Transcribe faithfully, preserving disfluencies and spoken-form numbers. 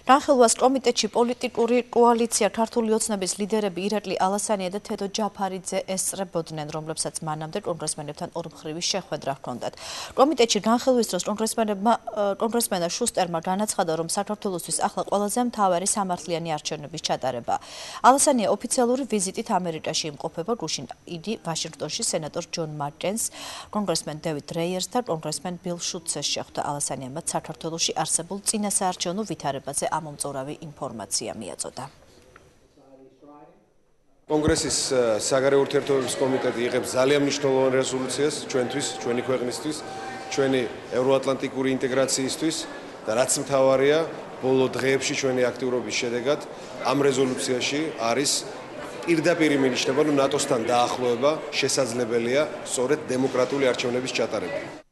რანხელვას კომიტეტში პოლიტიკური კოალიცია ქართული ოცნების ლიდერები ირაკლი ალასანია და თედო ჯაფარიძე ესწრებოდნენ, რომლებსაც მანამდე კონგრესმენებთან ორმხრივი შეხვედრა ჰქონდათ. კომიტეტში განხილვის დროს კონგრესმენებმა კონგრესმენა შუსტერმა განაცხადა, რომ საქართველოსთვის ახლა ყველაზე მთავარი სამართლიანი არჩევნების ჩატარება. ალასანია ოფიციალური ვიზიტით ამერიკაში იმყოფება, გუშინ იგი ვაშინგტონში სენატორ ჯონ მაკკენს, კონგრესმენ დევიდ რეიერს და კონგრესმენ ბილ შუტცეს შეხვდა. ალასანიამ საქართველოში არსებულ წინასაარჩევნო ვითარებაზე ამომწურავი ინფორმაცია მიაწოდა. კონგრესის საგარეო ურთიერთობების კომიტეტი იღებს ძალიან მნიშვნელოვან რეზოლუციას ჩვენთვის, ჩვენი ქვეყნისთვის, ჩვენი ევროატლანტიკური ინტეგრაციისთვის და რაც მთავარია, ბოლო დღეებში ჩვენი აქტიურობის შედეგად ამ რეზოლუციაში არის პირდაპირი მინიშნება, რომ ნატოსთან დაახლოება შესაძლებელია სწორედ დემოკრატიული არჩევნების ჩატარება.